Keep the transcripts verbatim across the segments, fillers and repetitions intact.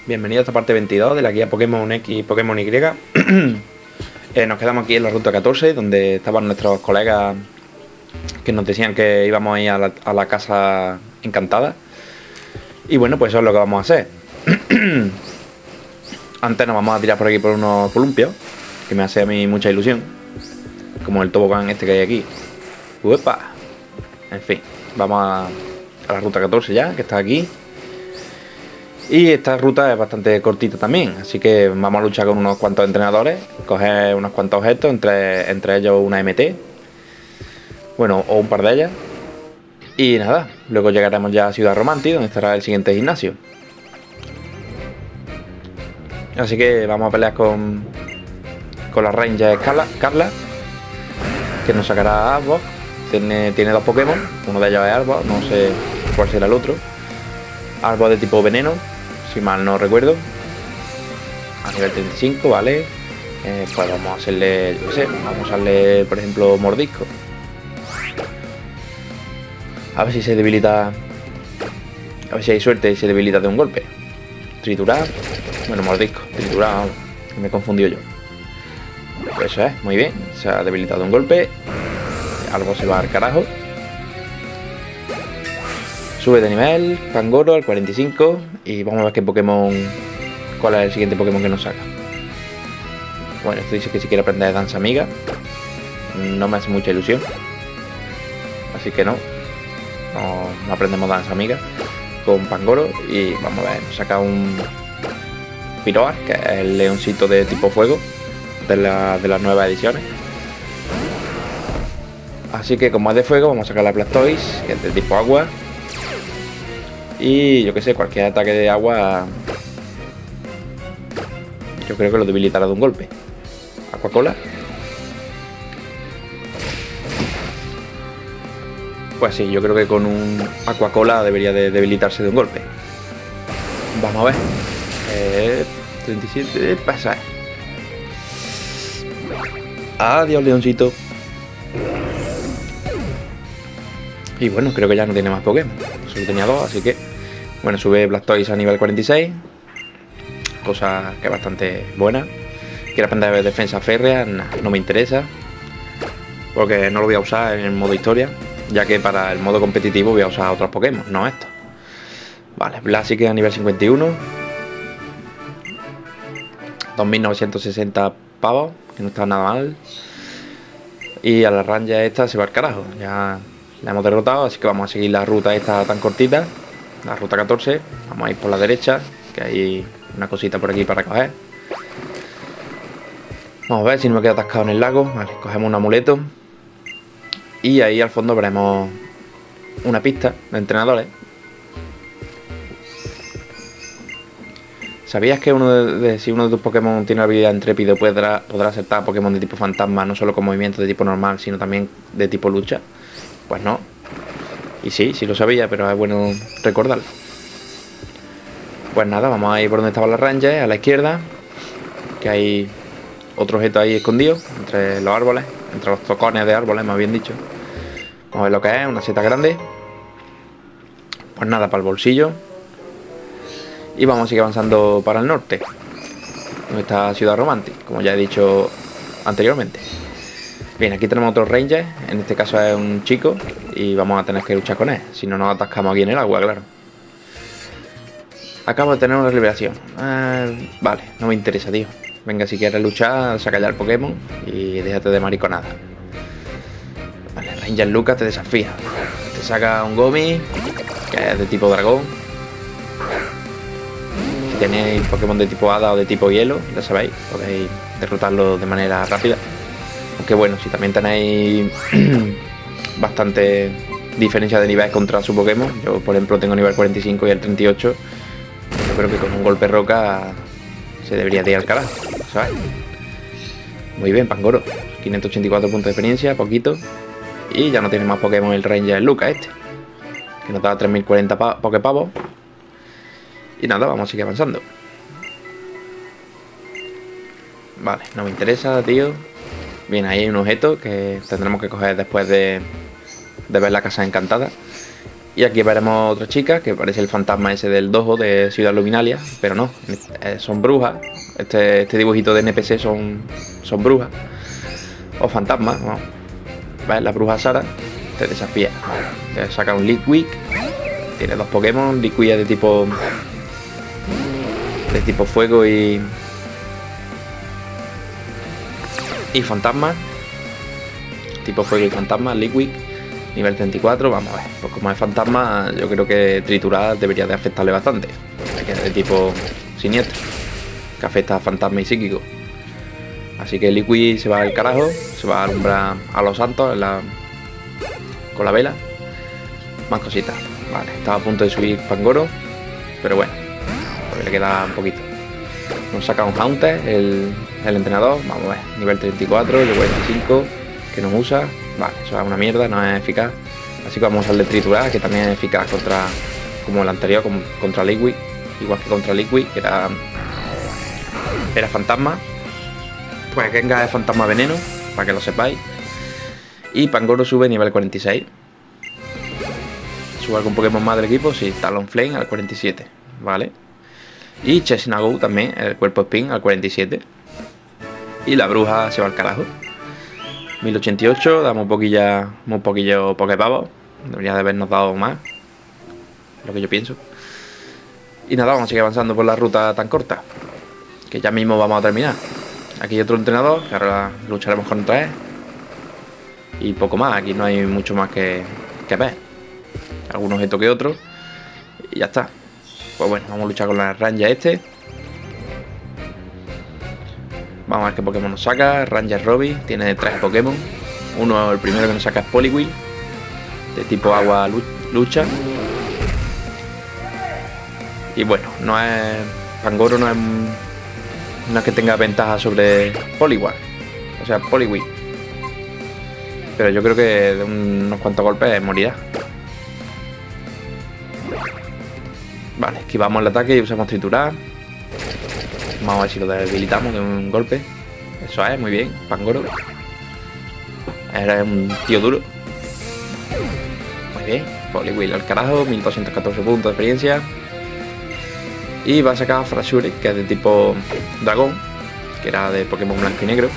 Bienvenido a esta parte veintidós de la guía Pokémon X y Pokémon Y. eh, Nos quedamos aquí en la ruta catorce, donde estaban nuestros colegas que nos decían que íbamos a ir a la, a la casa encantada. Y bueno, pues eso es lo que vamos a hacer. Antes nos vamos a tirar por aquí por unos columpios, que me hace a mí mucha ilusión, como el tobogán este que hay aquí. ¡Uepa! En fin, vamos a, a la ruta catorce ya, que está aquí. Y esta ruta es bastante cortita también, así que vamos a luchar con unos cuantos entrenadores, coger unos cuantos objetos, entre, entre ellos una M T, bueno, o un par de ellas. Y nada, luego llegaremos ya a Ciudad Romanti, donde estará el siguiente gimnasio. Así que vamos a pelear con, con la Ranger Carla, Carla, que nos sacará a Arbok. Tiene, tiene dos Pokémon, uno de ellos es Arbok, no sé cuál será el otro. Arbok de tipo veneno, si mal no recuerdo, a nivel treinta y cinco, vale. Eh, pues vamos a hacerle, yo qué sé, vamos a darle, por ejemplo, mordisco. A ver si se debilita, a ver si hay suerte y se debilita de un golpe. Triturar, bueno, mordisco, triturar, me he confundido yo. Pues eso es, muy bien, se ha debilitado de un golpe. Algo se va al carajo. Sube de nivel, Pangoro al cuarenta y cinco. Y vamos a ver qué Pokémon, cuál es el siguiente Pokémon que nos saca. Bueno, esto dice que si quiere aprender danza amiga. No me hace mucha ilusión, así que no. No, no aprendemos danza amiga con Pangoro. Y vamos a ver, nos saca un Piroar, que es el leoncito de tipo fuego de, la, de las nuevas ediciones. Así que como es de fuego, vamos a sacar la Blastoise, que es de tipo agua. Y yo que sé, cualquier ataque de agua yo creo que lo debilitará de un golpe. Aquacola. Pues sí, yo creo que con un Aquacola debería de debilitarse de un golpe. Vamos a ver. Eh, treinta y siete, pasa. Adiós, leoncito. Y bueno, creo que ya no tiene más Pokémon. Solo tenía dos, así que... Bueno, sube Blastoise a nivel cuarenta y seis. Cosa que es bastante buena. Quiero aprender defensa férrea, nah, no me interesa. Porque no lo voy a usar en el modo historia. Ya que para el modo competitivo voy a usar otros Pokémon, no estos. Vale, Blaziken a nivel cincuenta y uno. dos mil novecientos sesenta pavos, que no está nada mal. Y a la Ranger esta se va al carajo. Ya la hemos derrotado, así que vamos a seguir la ruta esta tan cortita. La ruta catorce. Vamos a ir por la derecha, que hay una cosita por aquí para coger. Vamos a ver si no me quedo atascado en el lago. Vale, cogemos un amuleto. Y ahí al fondo veremos una pista de entrenadores. ¿Sabías que uno de, de, si uno de tus Pokémon tiene habilidad intrépido podrá, podrá aceptar Pokémon de tipo fantasma, no solo con movimientos de tipo normal, sino también de tipo lucha? Pues no. Y sí, sí lo sabía, pero es bueno recordarlo. Pues nada, vamos a ir por donde estaba la Ranger, a la izquierda, que hay otro objeto ahí escondido, entre los árboles, entre los tocones de árboles, más bien dicho. Vamos a ver lo que es, una seta grande. Pues nada, para el bolsillo. Y vamos a seguir avanzando para el norte, donde está Ciudad Romanti, como ya he dicho anteriormente. Bien, aquí tenemos otro Ranger, en este caso es un chico, y vamos a tener que luchar con él, si no nos atascamos aquí en el agua, claro. Acabo de tener una revelación. Eh, vale, no me interesa, tío. Venga, si quieres luchar, saca ya el Pokémon y déjate de mariconada. Vale, Ranger Lucas te desafía. Te saca un Gomi, que es de tipo dragón. Si tenéis Pokémon de tipo hada o de tipo hielo, ya sabéis, podéis derrotarlo de manera rápida. Aunque bueno, si también tenéis bastante diferencia de nivel contra su Pokémon, yo por ejemplo tengo nivel cuarenta y cinco y el treinta y ocho, yo creo que con un golpe roca se debería de ir al carajo, ¿sabes? Muy bien, Pangoro, quinientos ochenta y cuatro puntos de experiencia, poquito. Y ya no tiene más Pokémon el Ranger Lucas este, que nos da tres mil cuarenta Poképavos. Y nada, vamos a seguir avanzando. Vale, no me interesa, tío. Bien, ahí hay un objeto que tendremos que coger después de, de ver la casa encantada. Y aquí veremos otra chica que parece el fantasma ese del dojo de Ciudad Luminalia, pero no, eh, son brujas. Este, este dibujito de N P C son, son brujas o fantasmas, ¿no? ¿Ves? La bruja Sara te desafía, te saca un Litwick, tiene dos Pokémon. Litwick es de tipo de tipo fuego y y fantasma, tipo fuego y fantasma. Litwick nivel treinta y cuatro, vamos a ver, pues como es fantasma yo creo que triturar debería de afectarle bastante, que es de tipo siniestro, que afecta a fantasma y psíquico. Así que Liquid se va al carajo, se va a alumbrar a los santos en la... con la vela. Más cositas, vale, estaba a punto de subir Pangoro, pero bueno, todavía le queda un poquito. Nos saca un Haunter, el, el entrenador, vamos a ver, nivel treinta y cuatro, de cuarenta y cinco, que nos usa. Vale, eso es una mierda, no es eficaz. Así que vamos a usar el de triturar, que también es eficaz contra, como el anterior, como, contra Liquid. Igual que contra Liquid, que era, era fantasma. Pues Gengar es fantasma veneno, para que lo sepáis. Y Pangoro sube nivel cuarenta y seis. Sube algún Pokémon más del equipo, sí, Talonflame al cuarenta y siete, vale. Y Chesnagou también, el cuerpo Spin al cuarenta y siete. Y la bruja se va al carajo. mil ochenta y ocho, damos un poquillo, un poquillo Poképavo. Debería de habernos dado más, lo que yo pienso. Y nada, vamos a seguir avanzando por la ruta tan corta, que ya mismo vamos a terminar. Aquí hay otro entrenador, que ahora lucharemos contra él. Y poco más, aquí no hay mucho más que, que ver. Algún objeto que otro. Y ya está. Pues bueno, vamos a luchar con la Ranger este. Vamos a ver qué Pokémon nos saca. Ranger Robbie, tiene tres Pokémon. Uno, el primero que nos saca es Poliwhirl, de tipo agua lucha. Y bueno, no es... Pangoro no es... No es que tenga ventaja sobre Poliwhirl. O sea, Poliwhirl. Pero yo creo que de unos cuantos golpes morirá. Vale, esquivamos el ataque y usamos triturar. Vamos a ver si lo debilitamos de un golpe. Eso es, muy bien, Pangoro. Era un tío duro. Muy bien, Poliwhirl al carajo, mil doscientos catorce puntos de experiencia. Y va a sacar a Frasure, que es de tipo dragón, que era de Pokémon blanco y negro.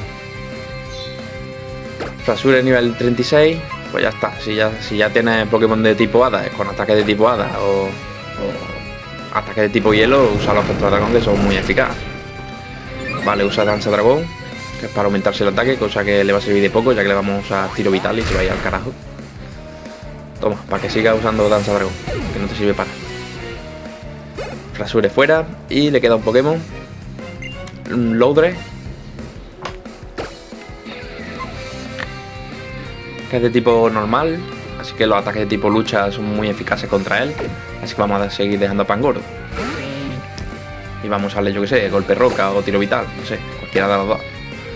Frasure nivel treinta y seis, pues ya está. Si ya, si ya tienes Pokémon de tipo hada, con ataque de tipo hada o, o ataque de tipo hielo, usa los contra dragón, que son muy eficaces. Vale, usa danza dragón, que es para aumentarse el ataque, cosa que le va a servir de poco, ya que le vamos a usar tiro vital y se va a ir al carajo. Toma, para que siga usando danza dragón, que no te sirve para. Frasure fuera y le queda un Pokémon, un Loudre, que es de tipo normal, así que los ataques de tipo lucha son muy eficaces contra él. Así que vamos a seguir dejando a Pangoro. Y vamos a usarle, yo que sé, golpe roca o tiro vital, no sé, cualquiera de los dos.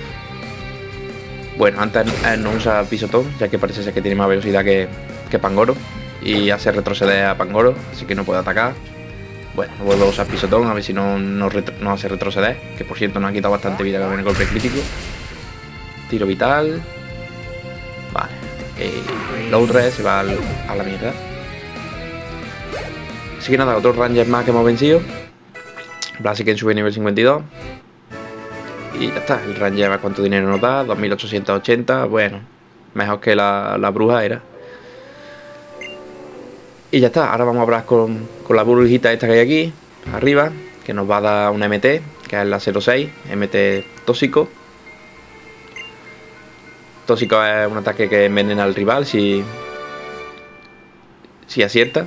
Bueno, antes él no usa pisotón, ya que parece ser que tiene más velocidad que, que Pangoro. Y hace retroceder a Pangoro, así que no puede atacar. Bueno, vuelvo a usar pisotón, a ver si no nos no hace retroceder. Que por cierto nos ha quitado bastante vida con el golpe crítico. Tiro vital. Vale. Y Loudre se va al, a la mierda. Así que nada, otros Rangers más que hemos vencido. Blaziken sube nivel cincuenta y dos. Y ya está, el Ranger, ¿cuánto dinero nos da? dos mil ochocientos ochenta, bueno, mejor que la, la bruja era. Y ya está, ahora vamos a hablar con, con la burbujita esta que hay aquí, arriba, que nos va a dar una M T, que es la cero seis, M T tóxico. Tóxico es un ataque que envenena al rival si, si acierta.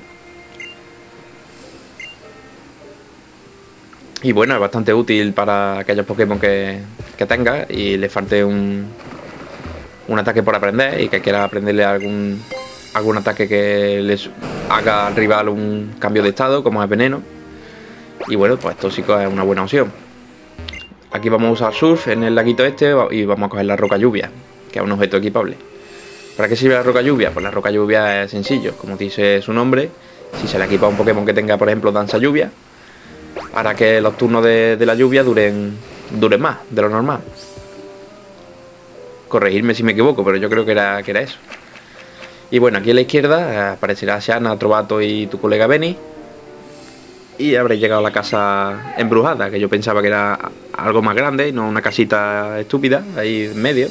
Y bueno, es bastante útil para aquellos Pokémon que, que tenga y le falte un, un ataque por aprender y que quiera aprenderle algún, algún ataque que les haga al rival un cambio de estado, como es veneno. Y bueno, pues tóxico es una buena opción. Aquí vamos a usar Surf en el laguito este y vamos a coger la roca lluvia, que es un objeto equipable. ¿Para qué sirve la roca lluvia? Pues la roca lluvia es sencillo, como dice su nombre. Si se le equipa a un Pokémon que tenga, por ejemplo, danza lluvia, para que los turnos de, de la lluvia duren, duren más de lo normal. Corregirme si me equivoco, pero yo creo que era, que era eso. Y bueno, aquí a la izquierda eh, aparecerá Shanna, Trovato y tu colega Benny. Y habréis llegado a la casa embrujada, que yo pensaba que era algo más grande y no una casita estúpida ahí en medio.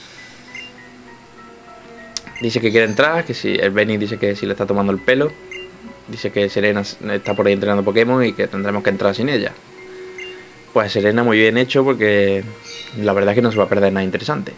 Dice que quiere entrar, que si el Benny dice que si le está tomando el pelo. Dice que Serena está por ahí entrenando Pokémon y que tendremos que entrar sin ella. Pues Serena muy bien hecho, porque la verdad es que no se va a perder nada interesante.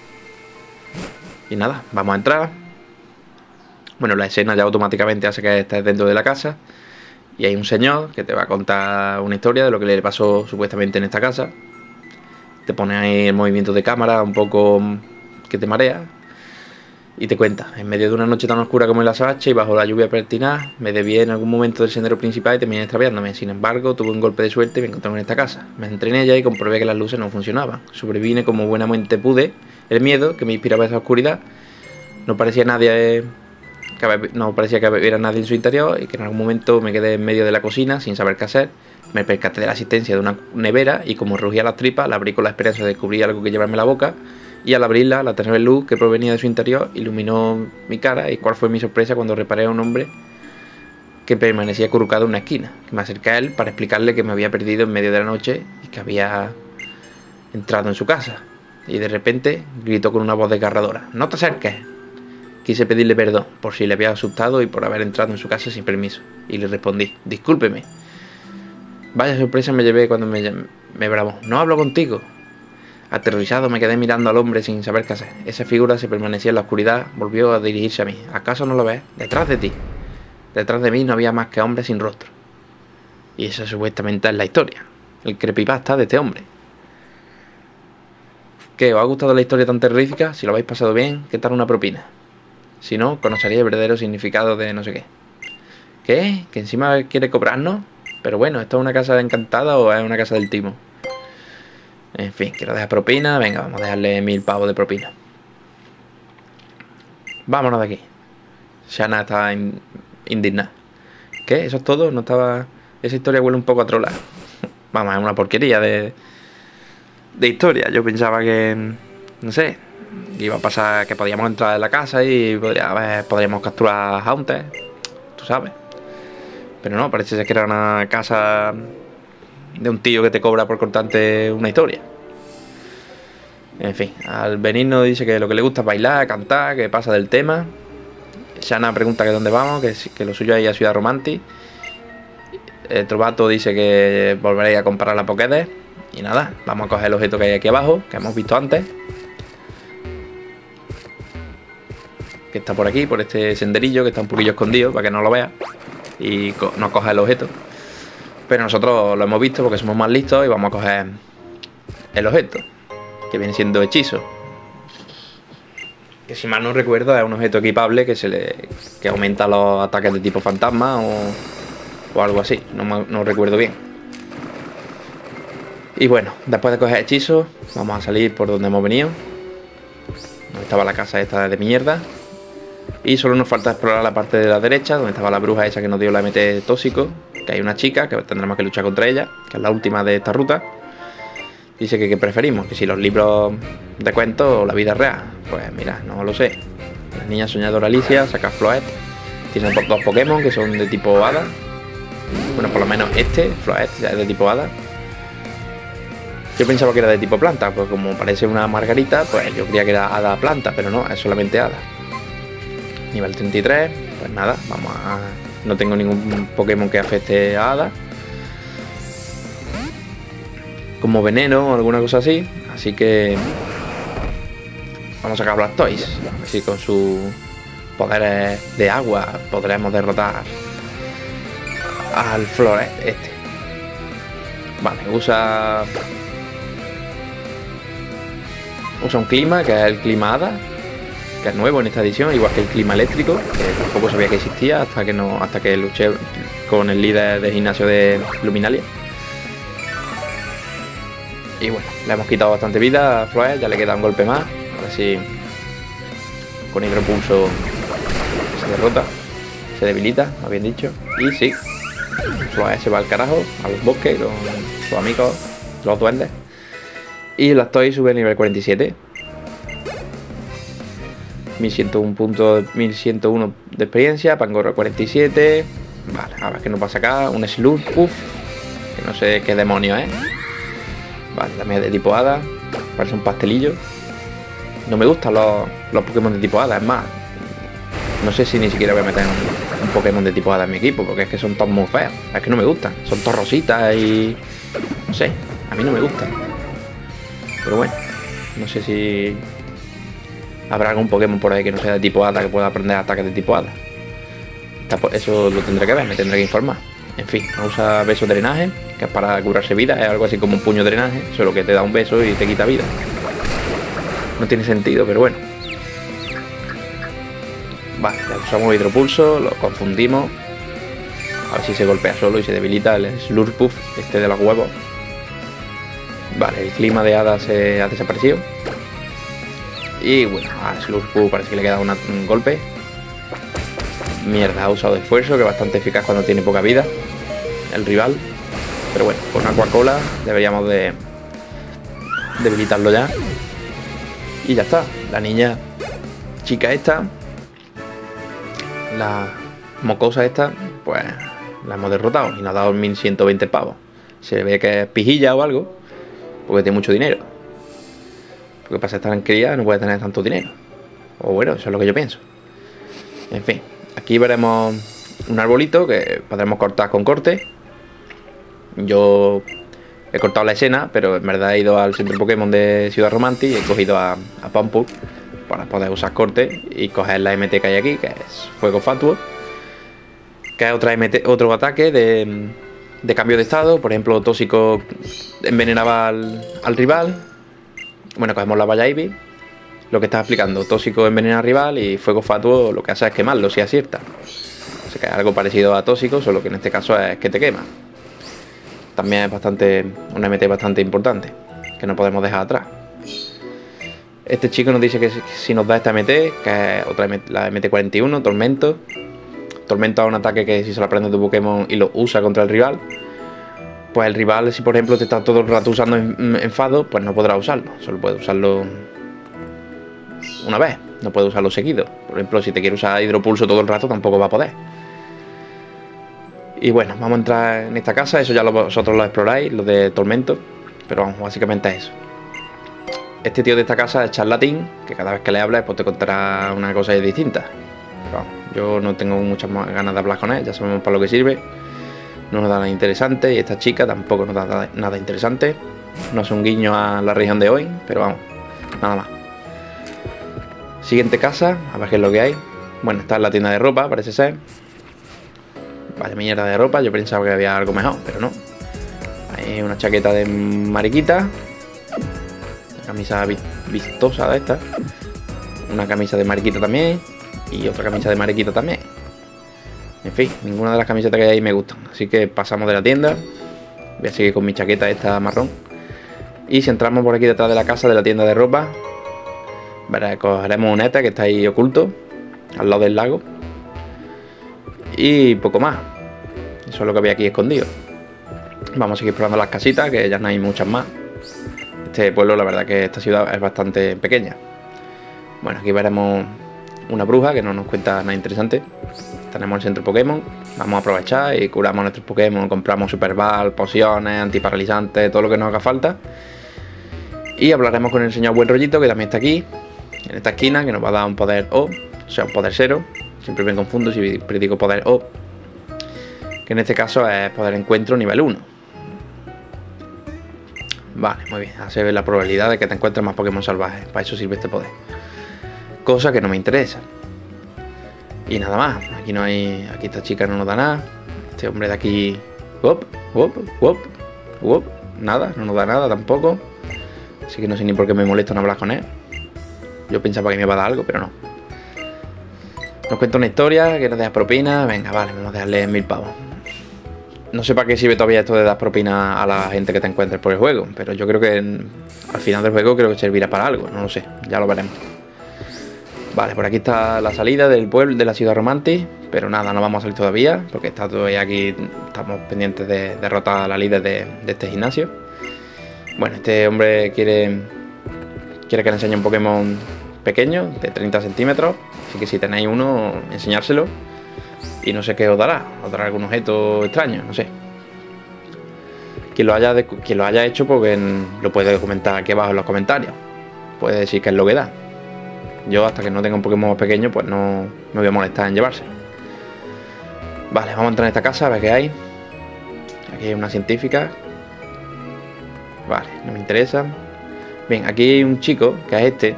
Y nada, vamos a entrar. Bueno, la escena ya automáticamente hace que estés dentro de la casa. Y hay un señor que te va a contar una historia de lo que le pasó supuestamente en esta casa. Te pone ahí el movimiento de cámara un poco que te marea. Y te cuenta, en medio de una noche tan oscura como el azabache y bajo la lluvia pertinaz, me desvié en algún momento del sendero principal y terminé extraviándome. Sin embargo, tuve un golpe de suerte y me encontré en esta casa. Me entré en ella y comprobé que las luces no funcionaban. Sobrevine como buenamente pude. El miedo que me inspiraba esa oscuridad. No parecía nadie, que, no parecía que hubiera nadie en su interior y que en algún momento me quedé en medio de la cocina sin saber qué hacer. Me percaté de la existencia de una nevera y como rugía las tripas, la abrí con la esperanza de descubrir algo que llevarme a la boca. Y al abrirla, la tenue luz que provenía de su interior iluminó mi cara. Y cuál fue mi sorpresa cuando reparé a un hombre que permanecía acurrucado en una esquina. Que me acerqué a él para explicarle que me había perdido en medio de la noche y que había entrado en su casa. Y de repente gritó con una voz desgarradora: ¡No te acerques! Quise pedirle perdón por si le había asustado y por haber entrado en su casa sin permiso. Y le respondí: discúlpeme. Vaya sorpresa me llevé cuando me, me bramó: no hablo contigo. Aterrorizado me quedé mirando al hombre sin saber qué hacer. Esa figura se permanecía en la oscuridad, volvió a dirigirse a mí. ¿Acaso no lo ves? Detrás de ti. Detrás de mí no había más que hombres sin rostro. Y esa supuestamente es la historia, el creepypasta de este hombre. ¿Qué? ¿Os ha gustado la historia tan terrorífica? Si lo habéis pasado bien, ¿qué tal una propina? Si no, conoceréis el verdadero significado de no sé qué. ¿Qué? ¿Que encima quiere cobrarnos? Pero bueno, ¿esto es una casa encantada o es una casa del timo? En fin, quiero dejar propina. Venga, vamos a dejarle mil pavos de propina. Vámonos de aquí. Shanna está in, indignada. ¿Qué? ¿Eso es todo? No estaba... Esa historia huele un poco a trola. Vamos, es una porquería de... De historia. Yo pensaba que... No sé. Que iba a pasar... Que podíamos entrar en la casa y podría, a ver, podríamos capturar a Haunter. Tú sabes. Pero no, parece ser que era una casa... de un tío que te cobra por contarte una historia. En fin, al venirnos dice que lo que le gusta es bailar, cantar, que pasa del tema. Shanna pregunta que dónde vamos, que, que lo suyo es ir a Ciudad Romantic. El Trovato dice que volveréis a comprar la Pokédex. Y nada, vamos a coger el objeto que hay aquí abajo, que hemos visto antes, que está por aquí, por este senderillo que está un poquillo escondido para que no lo veas y co no coja el objeto. Pero nosotros lo hemos visto porque somos más listos y vamos a coger el objeto, que viene siendo hechizo. Que si mal no recuerdo es un objeto equipable que se le que aumenta los ataques de tipo fantasma o, o algo así. No, no recuerdo bien. Y bueno, después de coger hechizo, vamos a salir por donde hemos venido. Donde estaba la casa esta de mierda. Y solo nos falta explorar la parte de la derecha, donde estaba la bruja esa que nos dio la M T tóxico. Que hay una chica que tendremos que luchar contra ella, que es la última de esta ruta. Dice que, que preferimos, que si los libros de cuentos o la vida real. Pues mira, no lo sé. La niña soñadora Alicia saca Floette. Tiene dos Pokémon que son de tipo hada. Bueno, por lo menos este, Floette, ya es de tipo hada. Yo pensaba que era de tipo planta, pues como parece una margarita, pues yo creía que era hada planta, pero no, es solamente hada. Nivel treinta y tres, pues nada, vamos a... No tengo ningún Pokémon que afecte a hada. Como veneno o alguna cosa así, así que... Vamos a sacar Blastoise, así con sus poderes de agua podremos derrotar al Floret este. Vale, usa... Usa un clima, que es el clima hada, que es nuevo en esta edición, igual que el clima eléctrico, que tampoco sabía que existía hasta que no hasta que luché con el líder de gimnasio de Luminalia. Y bueno, le hemos quitado bastante vida a Floet, ya le queda un golpe más. A ver si con hidropulso se derrota, se debilita, más bien dicho. Y sí, Floet se va al carajo, a los bosques, con sus amigos, los duendes. Y Blastoise sube a nivel cuarenta y siete. mil ciento uno puntos, mil ciento uno de experiencia. Pangoro cuarenta y siete. Vale, a ver qué nos pasa acá. Un Slurpuff, que no sé qué demonio es. Vale, también es de tipo hada. Parece un pastelillo. No me gustan los, los Pokémon de tipo hada. Es más, no sé si ni siquiera voy a meter un, un Pokémon de tipo hada en mi equipo, porque es que son todos muy feos. Es que no me gustan. Son todos rositas y... no sé, a mí no me gustan. Pero bueno, no sé si habrá algún Pokémon por ahí que no sea de tipo hada que pueda aprender ataques de tipo hada. Eso lo tendré que ver, me tendré que informar. En fin, usa beso drenaje, que es para curarse vida. Es algo así como un puño drenaje, solo que te da un beso y te quita vida. No tiene sentido, pero bueno. Vale, ya usamos hidropulso, lo confundimos. A ver si se golpea solo y se debilita el Slurpuff, este de los huevos. Vale, el clima de hada se ha desaparecido. Y bueno, a Slurpuff parece que le queda una, un golpe. Mierda, ha usado esfuerzo, que es bastante eficaz cuando tiene poca vida el rival. Pero bueno, con Aquacola deberíamos de debilitarlo ya. Y ya está, la niña chica esta, la mocosa esta, pues la hemos derrotado y nos ha dado mil ciento veinte pavos. Se ve que es pijilla o algo, porque tiene mucho dinero. Porque para estar en cría no puede tener tanto dinero. O bueno, eso es lo que yo pienso. En fin, aquí veremos un arbolito que podremos cortar con corte. Yo he cortado la escena, pero en verdad he ido al centro Pokémon de Ciudad Romantic y he cogido a, a Pumpup para poder usar corte y coger la M T que hay aquí, que es Fuego Fatuo, que es otra M T, otro ataque de, de cambio de estado. Por ejemplo, Tóxico envenenaba al, al rival. Bueno, cogemos la Valla Ivy, lo que está explicando. Tóxico envenena al rival y Fuego Fatuo lo que hace es quemarlo si acierta. O sea que es algo parecido a Tóxico, solo que en este caso es que te quema. También es bastante una M T bastante importante, que no podemos dejar atrás. Este chico nos dice que si nos da esta M T, que es otra M T, la M T cuarenta y uno, Tormento. Tormento es un ataque que si se lo aprende tu Pokémon y lo usa contra el rival, pues el rival, si por ejemplo te está todo el rato usando enfado, pues no podrá usarlo. Solo puede usarlo una vez, no puede usarlo seguido. Por ejemplo, si te quiere usar hidropulso todo el rato, tampoco va a poder. Y bueno, vamos a entrar en esta casa. Eso ya lo, vosotros lo exploráis, lo de Tormento. Pero vamos, básicamente es eso. Este tío de esta casa es Charlatín, que cada vez que le hablas pues te contará una cosa distinta. Pero vamos, yo no tengo muchas ganas de hablar con él, ya sabemos para lo que sirve. No nos da nada interesante y esta chica tampoco nos da nada, nada interesante. No es un guiño a la región de hoy, pero vamos, nada más. Siguiente casa, a ver qué es lo que hay. Bueno, está en la tienda de ropa, parece ser. Vaya mierda de ropa, yo pensaba que había algo mejor, pero no. Hay una chaqueta de mariquita, una camisa vistosa de esta, una camisa de mariquita también y otra camisa de mariquita también. En fin, ninguna de las camisetas que hay ahí me gustan, así que pasamos de la tienda. Voy a seguir con mi chaqueta esta marrón. Y si entramos por aquí detrás de la casa de la tienda de ropa, verá, cogeremos un ETA que está ahí oculto, al lado del lago. Y poco más. Eso es lo que había aquí escondido. Vamos a seguir explorando las casitas, que ya no hay muchas más. Este pueblo, la verdad que esta ciudad es bastante pequeña. Bueno, aquí veremos una bruja que no nos cuenta nada interesante. Tenemos el centro Pokémon. Vamos a aprovechar y curamos nuestros Pokémon. Compramos Super Ball, pociones, antiparalizantes, todo lo que nos haga falta. Y hablaremos con el señor Buen Rollito, que también está aquí, en esta esquina, que nos va a dar un poder O, o sea, un poder cero. Siempre me confundo si digo poder O, que en este caso es poder encuentro nivel uno. Vale, muy bien. Así ve la probabilidad de que te encuentres más Pokémon salvajes. Para eso sirve este poder. Cosa que no me interesa. Y nada más. Aquí no hay. Aquí esta chica no nos da nada. Este hombre de aquí. Wop, wop, wop, wop. Nada, no nos da nada tampoco. Así que no sé ni por qué me molesta no hablar con él. Yo pensaba que me iba a dar algo, pero no. Nos cuenta una historia, que nos deja propina. Venga, vale, vamos a dejarle mil pavos. No sé para qué sirve todavía esto de dar propina a la gente que te encuentres por el juego, pero yo creo que en, al final del juego creo que servirá para algo, no lo sé, ya lo veremos. Vale, por aquí está la salida del pueblo, de la ciudad Romantic, pero nada, no vamos a salir todavía, porque está todavía aquí, estamos pendientes de derrotar a la líder de, de este gimnasio. Bueno, este hombre quiere, quiere que le enseñe un Pokémon pequeño, de treinta centímetros. Así que si tenéis uno, enseñárselo. Y no sé qué os dará. Os dará algún objeto extraño, no sé. Quien lo haya, de, quien lo haya hecho, pues lo puede comentar aquí abajo en los comentarios. Puede decir qué es lo que da. Yo hasta que no tenga un Pokémon más pequeño, pues no me voy a molestar en llevarse. Vale, vamos a entrar en esta casa a ver qué hay. Aquí hay una científica. Vale, no me interesa. Bien, aquí hay un chico, que es este.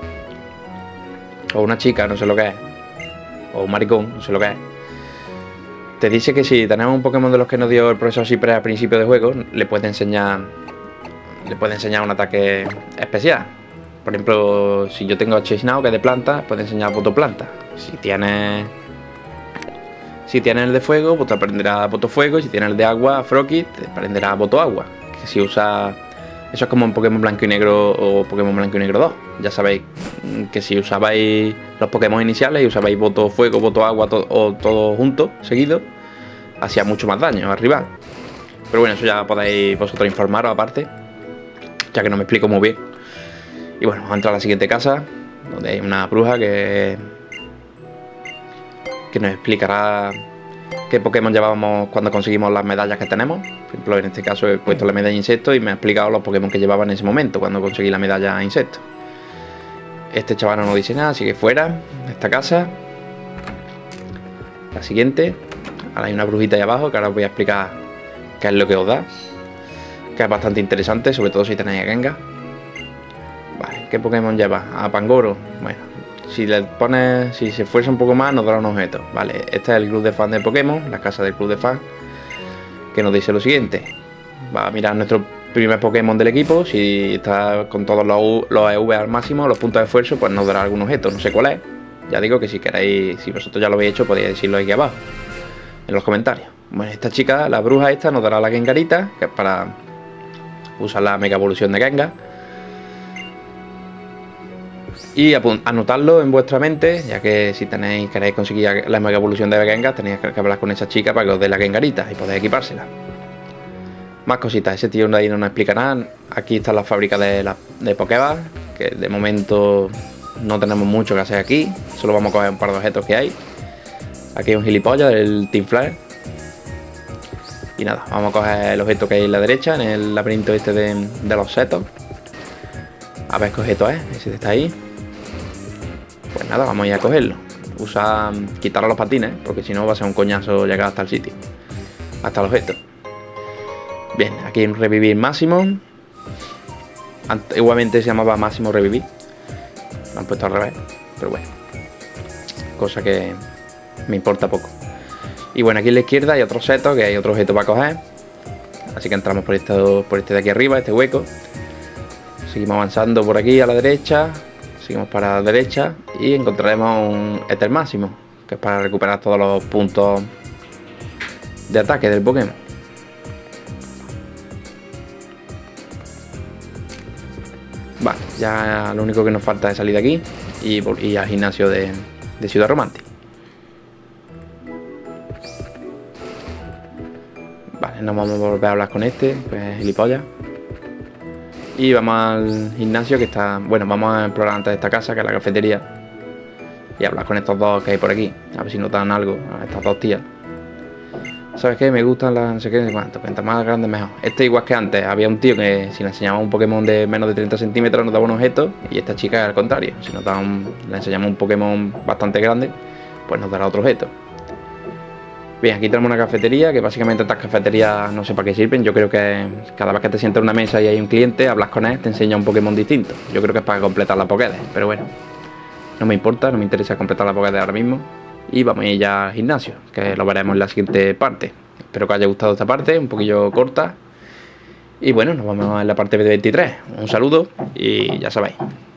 O una chica, no sé lo que es. O un maricón, no sé lo que es. Te dice que si tenemos un Pokémon de los que nos dio el profesor Cypress al principio de juego, le puede enseñar. Le puede enseñar un ataque especial. Por ejemplo, si yo tengo Chesnao, que es de planta, puede enseñar Botoplanta. Si tiene. Si tiene el de fuego, pues te aprenderá Botofuego. Y si tiene el de agua, Frokit, te aprenderá Botoagua. Que si usa. Eso es como en Pokémon Blanco y Negro o Pokémon Blanco y Negro dos. Ya sabéis que si usabais los Pokémon iniciales y usabais Voto Fuego, Voto Agua to o todo junto, seguido, hacía mucho más daño al rival. Pero bueno, eso ya podéis vosotros informaros aparte, ya que no me explico muy bien. Y bueno, vamos a entrar a la siguiente casa, donde hay una bruja que, que nos explicará qué Pokémon llevábamos cuando conseguimos las medallas que tenemos. Por ejemplo, en este caso he puesto la medalla insecto y me ha explicado los Pokémon que llevaba en ese momento cuando conseguí la medalla insecto. Este chaval no nos dice nada, así que fuera de esta casa. La siguiente. Ahora hay una brujita ahí abajo que ahora os voy a explicar qué es lo que os da, que es bastante interesante, sobre todo si tenéis a Gengar. Vale, ¿qué Pokémon lleva? A Pangoro. Bueno, si le pones, si se esfuerza un poco más, nos dará un objeto. Vale, este es el club de fans de Pokémon, la casa del club de fans, que nos dice lo siguiente. Va a mirar nuestro primer Pokémon del equipo. Si está con todos los, los E V al máximo, los puntos de esfuerzo, pues nos dará algún objeto. No sé cuál es. Ya digo que si queréis, si vosotros ya lo habéis hecho, podéis decirlo aquí abajo en los comentarios. Bueno, esta chica, la bruja esta, nos dará la Gengarita, que es para usar la mega evolución de Gengar. Y anotarlo en vuestra mente, ya que si tenéis queréis conseguir la mega evolución de Gengar, tenéis que hablar con esa chica para que os dé la Gengarita y podéis equipársela. Más cositas, ese tío de ahí no nos explica nada. Aquí está la fábrica de, la, de Pokéball, que de momento no tenemos mucho que hacer aquí. Solo vamos a coger un par de objetos que hay. Aquí hay un gilipollas del Team Flare. Y nada, vamos a coger el objeto que hay en la derecha, en el laberinto este de, de los setos. A ver qué objeto es, ese está ahí. Pues nada, vamos a ir a cogerlo. Usa, quitar los patines, porque si no va a ser un coñazo llegar hasta el sitio, hasta el objeto. Bien, aquí hay un revivir máximo. Igualmente se llamaba máximo revivir. Lo han puesto al revés, pero bueno, cosa que me importa poco. Y bueno, aquí a la izquierda hay otro seto, que hay otro objeto para coger. Así que entramos por este, por este de aquí arriba, este hueco. Seguimos avanzando por aquí a la derecha. Seguimos para la derecha y encontraremos un Ether máximo, que es para recuperar todos los puntos de ataque del Pokémon. Vale, ya lo único que nos falta es salir de aquí y, y al gimnasio de, de Ciudad Romántica. Vale, nos vamos a volver a hablar con este, pues gilipollas. Y vamos al gimnasio que está... Bueno, vamos a explorar antes de esta casa, que es la cafetería. Y hablar con estos dos que hay por aquí. A ver si nos dan algo a estas dos tías. ¿Sabes qué? Me gustan las no sé qué, no sé cuánto. Cuanto más grande mejor. Este igual que antes. Había un tío que si le enseñamos un Pokémon de menos de treinta centímetros nos daba un objeto. Y esta chica al contrario. Si nos da un, le enseñamos un Pokémon bastante grande, pues nos dará otro objeto. Bien, aquí tenemos una cafetería, que básicamente estas cafeterías no sé para qué sirven. Yo creo que cada vez que te sientas en una mesa y hay un cliente, hablas con él, te enseña un Pokémon distinto. Yo creo que es para completar la Pokédex, pero bueno, no me importa, no me interesa completar la Pokédex ahora mismo. Y vamos a ir ya al gimnasio, que lo veremos en la siguiente parte. Espero que os haya gustado esta parte, un poquillo corta. Y bueno, nos vemos en la parte veintitrés. Un saludo y ya sabéis.